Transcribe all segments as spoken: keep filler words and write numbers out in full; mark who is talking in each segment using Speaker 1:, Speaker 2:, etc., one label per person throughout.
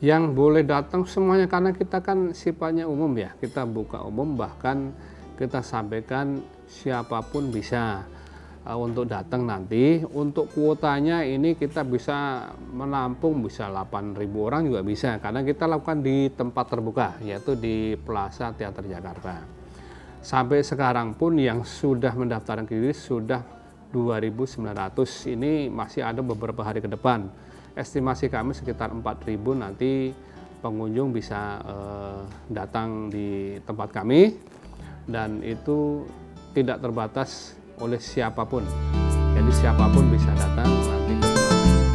Speaker 1: Yang boleh datang semuanya, karena kita kan sifatnya umum ya, kita buka umum, bahkan kita sampaikan siapapun bisa uh, untuk datang nanti. Untuk kuotanya ini kita bisa menampung bisa delapan ribu orang juga bisa, karena kita lakukan di tempat terbuka, yaitu di Plaza Teater Jakarta. Sampai sekarang pun yang sudah mendaftarkan diri sudah dua ribu sembilan ratus, ini masih ada beberapa hari ke depan. Estimasi kami sekitar empat ribu nanti pengunjung bisa eh, datang di tempat kami, dan itu tidak terbatas oleh siapapun. Jadi siapapun bisa datang nanti ke tempat.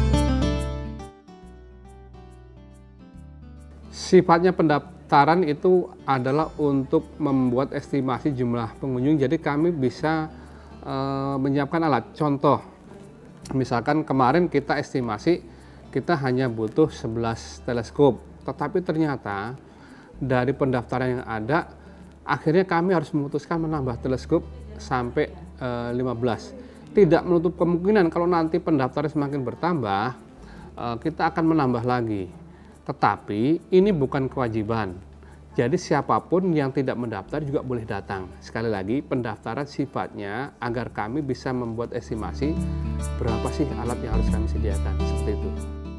Speaker 1: Sifatnya pendaftaran itu adalah untuk membuat estimasi jumlah pengunjung. Jadi kami bisa eh, menyiapkan alat. Contoh, misalkan kemarin kita estimasi kita hanya butuh sebelas teleskop, tetapi ternyata dari pendaftaran yang ada, akhirnya kami harus memutuskan menambah teleskop sampai e, lima belas. Tidak menutup kemungkinan kalau nanti pendaftaran semakin bertambah, e, kita akan menambah lagi. Tetapi ini bukan kewajiban. Jadi siapapun yang tidak mendaftar juga boleh datang. Sekali lagi, pendaftaran sifatnya agar kami bisa membuat estimasi berapa sih alat yang harus kami sediakan, seperti itu.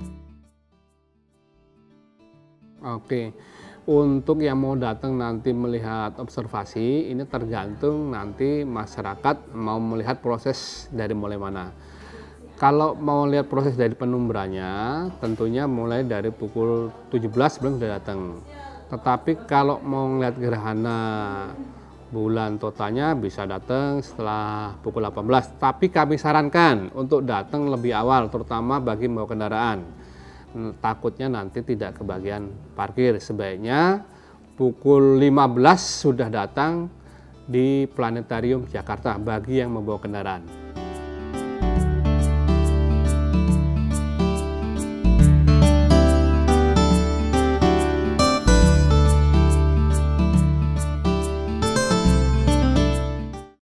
Speaker 1: Oke, untuk yang mau datang nanti melihat observasi, ini tergantung nanti masyarakat mau melihat proses dari mulai mana. Kalau mau lihat proses dari penumburannya, tentunya mulai dari pukul tujuh belas sebelum sudah datang. Tetapi kalau mau melihat gerhana bulan totalnya bisa datang setelah pukul delapan belas. Tapi kami sarankan untuk datang lebih awal, terutama bagi membawa kendaraan. Takutnya nanti tidak kebagian parkir. Sebaiknya pukul lima belas sudah datang di Planetarium Jakarta bagi yang membawa kendaraan.